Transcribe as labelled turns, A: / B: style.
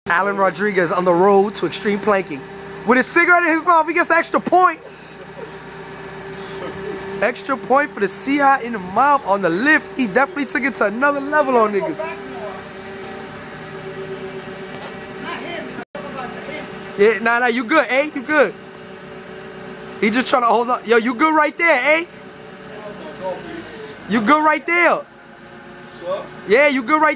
A: Alan Rodriguez on the road to extreme planking. With a cigarette in his mouth, he gets an extra point. Extra point for the CI in the mouth on the lift. He definitely took it to another level on niggas. Yeah, nah, you good, eh? You good. He just trying to hold on. Yo, you good right there, eh? You good right there. Yeah, you good right